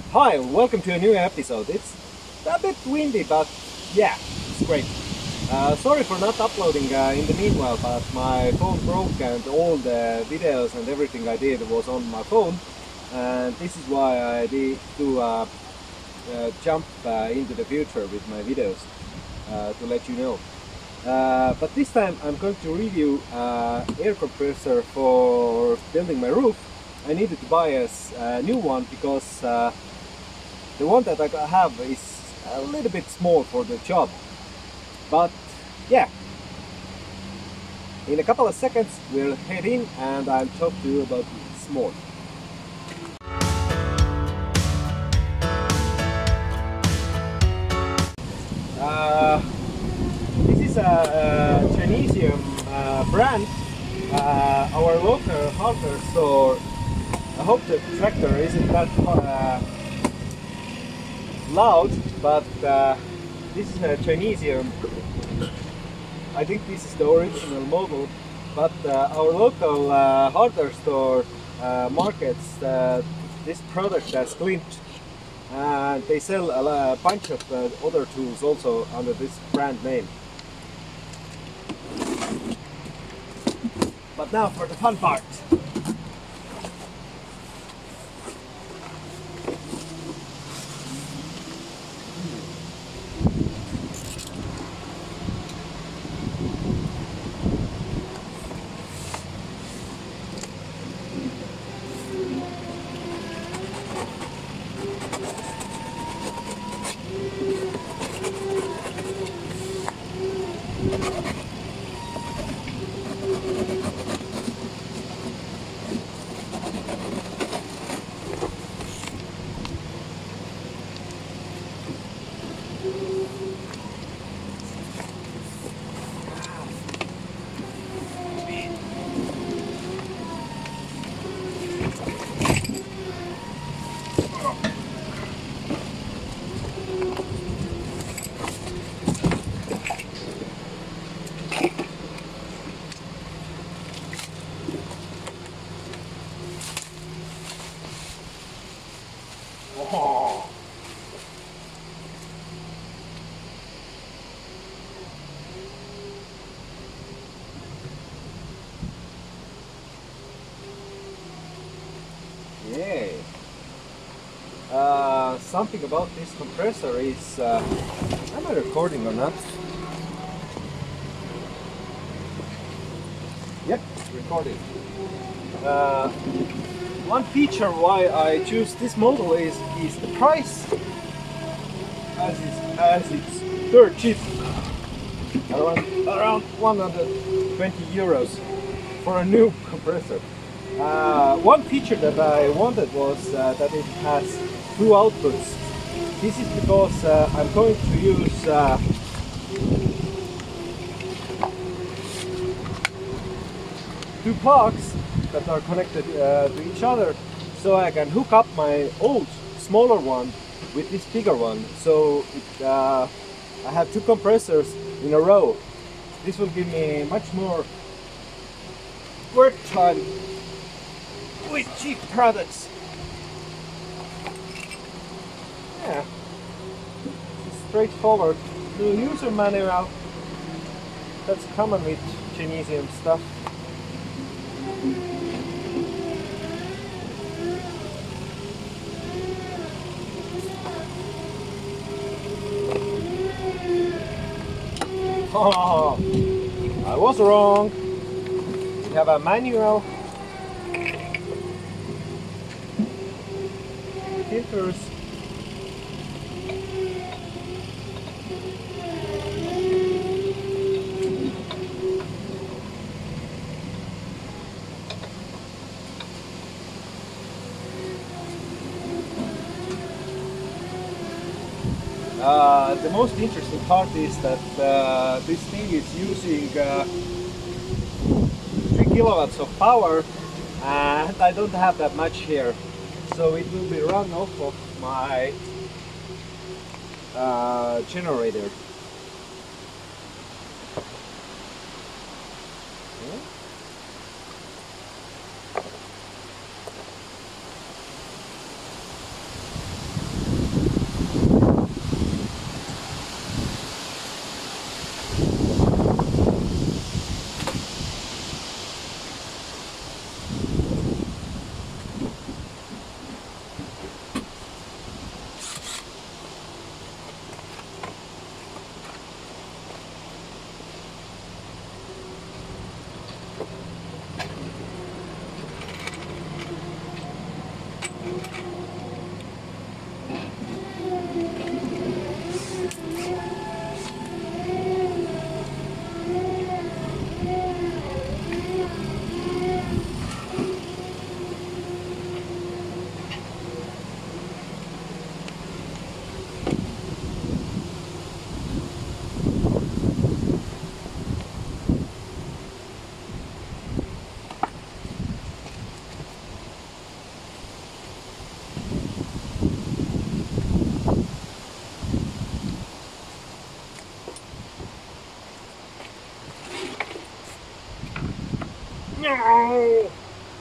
Hi, welcome to a new episode. It's a bit windy, but yeah, it's great. Sorry for not uploading in the meanwhile, but my phone broke and all the videos and everything I did was on my phone. And this is why I did to jump into the future with my videos to let you know. But this time I'm going to review air compressor for building my roof. I needed to buy a new one because the one that I have is a little bit small for the job. But yeah, in a couple of seconds we'll head in and I'll talk to you about this more. This is a chinesium brand. Our local hardware store. I hope the tractor isn't that loud, but this is a chinesium. I think this is the original model, but our local hardware store markets this product as Clint, and they sell a bunch of other tools also under this brand name. But now for the fun part. Oh. Yay. Something about this compressor is, am I recording or not? Yep, recording. One feature why I choose this model is the price, as it's dirt cheap, around 120 euros for a new compressor. One feature that I wanted was that it has two outputs. This is because I'm going to use two plugs that are connected to each other, so I can hook up my old smaller one with this bigger one. So I have two compressors in a row. This will give me much more work time with cheap products. Yeah, it's straightforward. The user manual, that's common with chinesium stuff. Oh, I was wrong. We have a manual. Filters. The most interesting part is that this thing is using 3 kilowatts of power, and I don't have that much here, so it will be run off of my generator. No!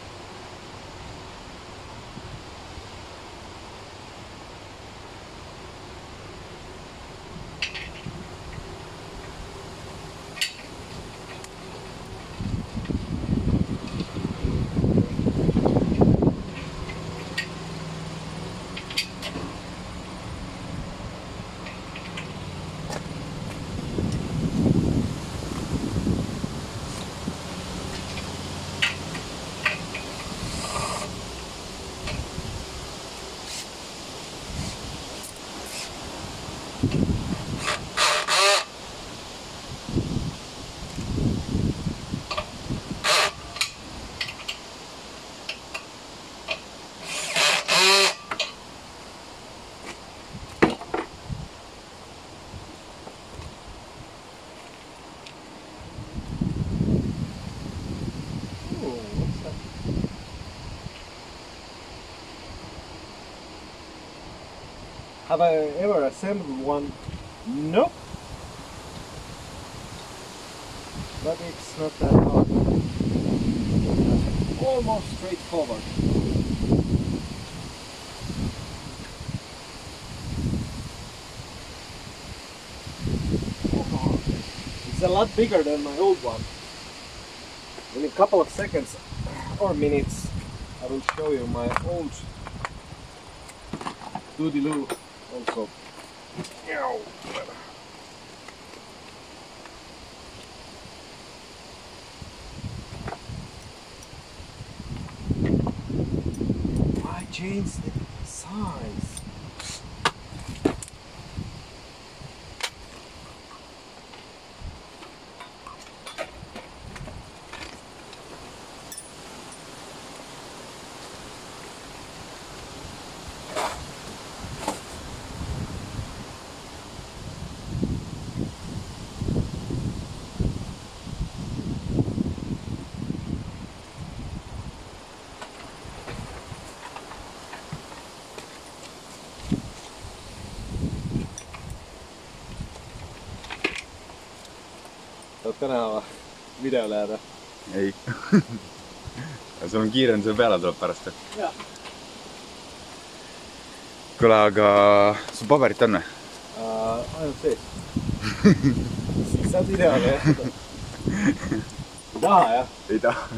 Have I ever assembled one? Nope. But it's not that hard. Almost straightforward. It's a lot bigger than my old one. In a couple of seconds or minutes I will show you my old doodly-loo also. Why change the size? Saad ka näha videole jääda? Ei. Sul on kiire, see peale tuleb pärast. Jah. Kuule, aga sul paberit on või? Ainult sees. Siis saad videole jääda. Ei taha, jah? Ei taha.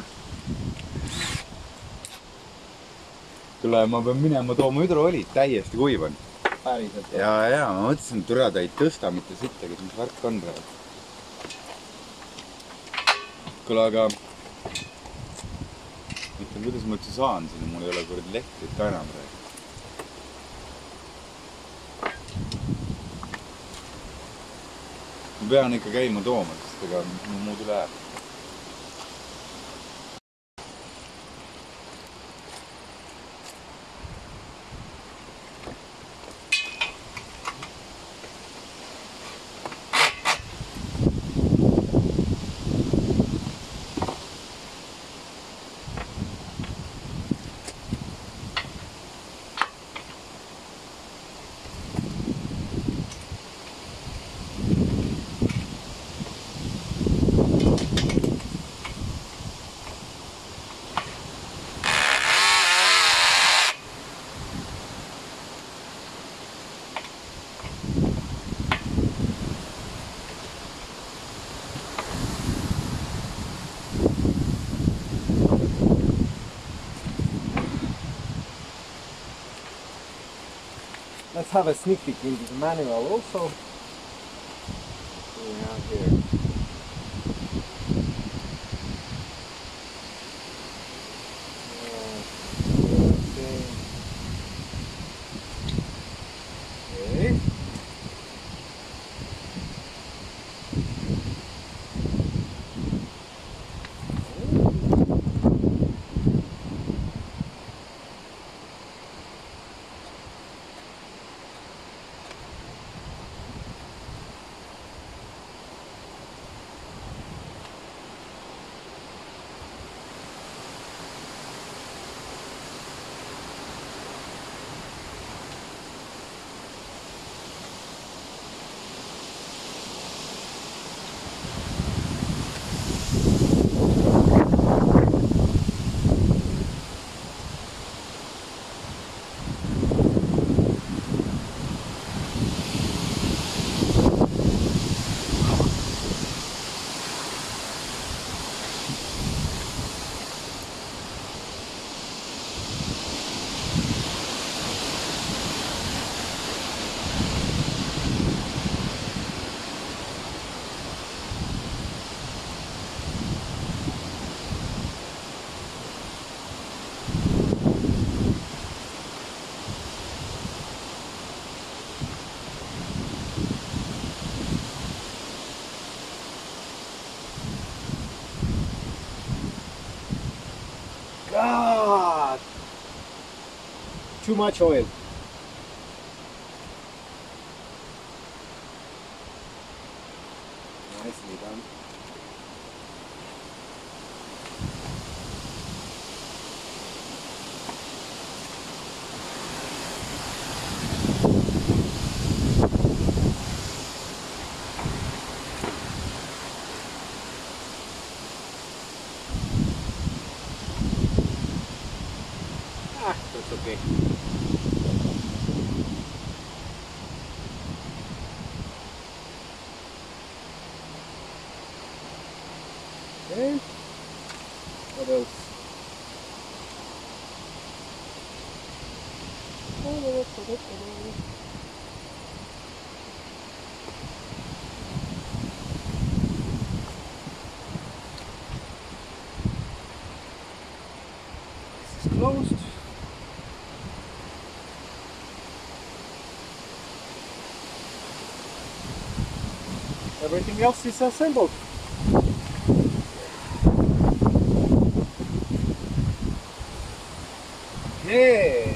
Kuule, ma pean minema tooma hüdroolid, täiesti kuiv on. Päriselt. Ja, ma mõtlesin, et türa ta ei tõsta mitte sittagi, mis värk on praegu. Kuule, aga mõtlen, kuidas ma üldse saan sinna, mul ei ole kuradi elektrit ka enam praegu. Ma pean ikka käima tooma, sest ega muud üle jääb. Let's have a sneak peek into the manual also. What do we have here? Okay. God! Too much oil. Nicely done. Ah, that's okay. Okay. What else? This is closed. Everything else is assembled. Okay.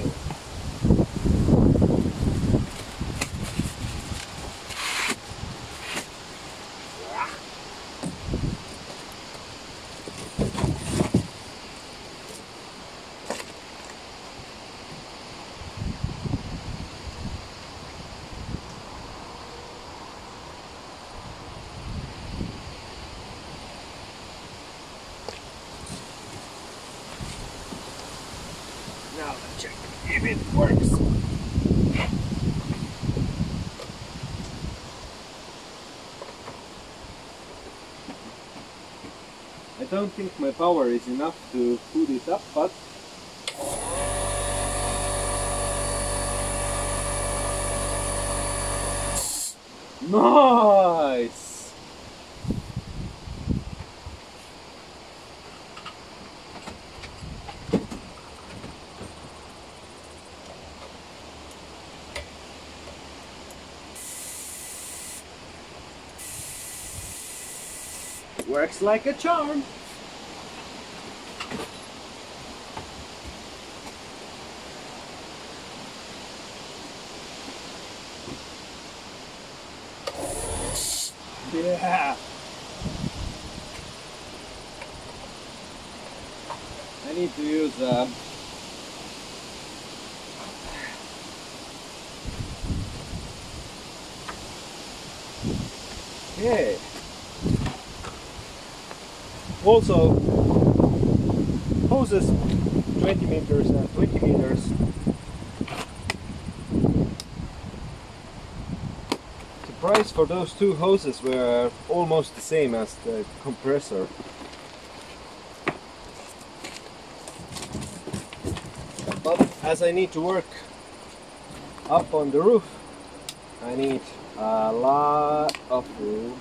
Now let's check if it works. I don't think my power is enough to put it up, but nice! Works like a charm. Yeah. I need to use okay. Also, hoses 20 meters and 20 meters. The price for those two hoses were almost the same as the compressor. But as I need to work up on the roof, I need a lot of room.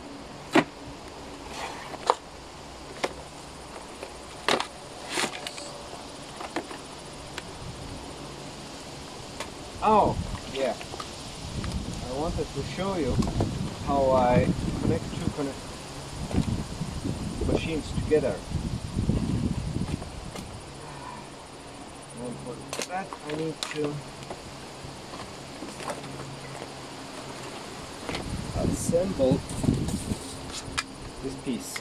Oh, yeah. I wanted to show you how I connect two machines together. And for that I need to assemble this piece.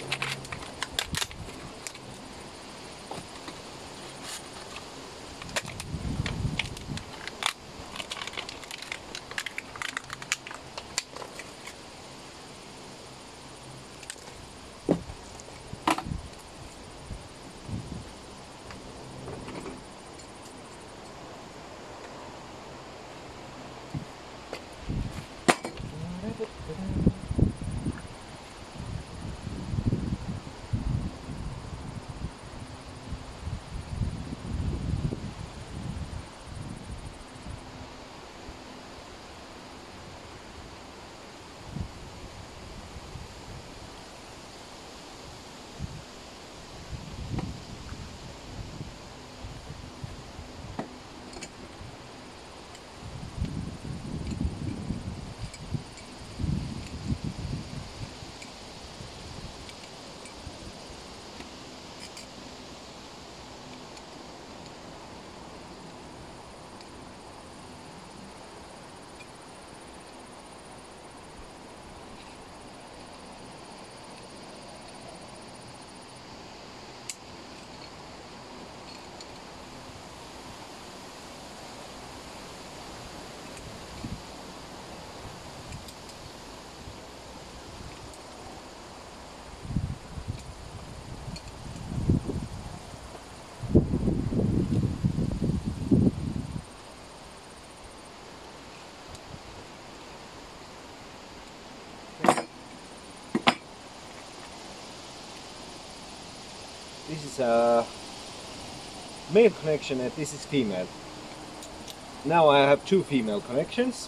This is a male connection and this is female. Now I have two female connections.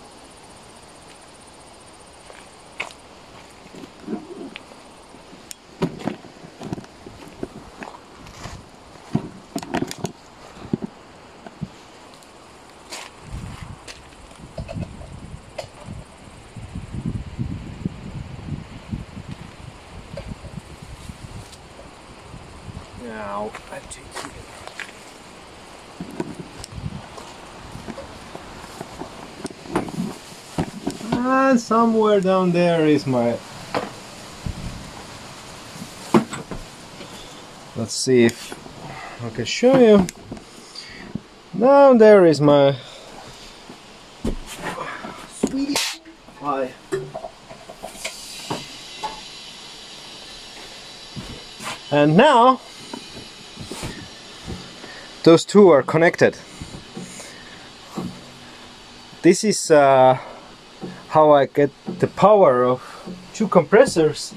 Now I take it. And somewhere down there is my... Let's see if I can show you. Down there is my sweetie pie. And now those two are connected. This is how I get the power of two compressors.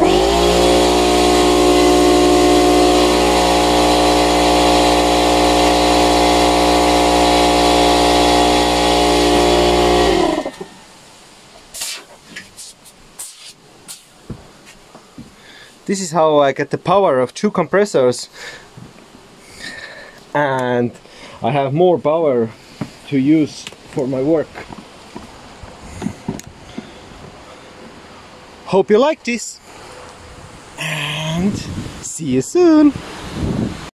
This is how I get the power of two compressors, and I have more power to use for my work. Hope you like this, and see you soon.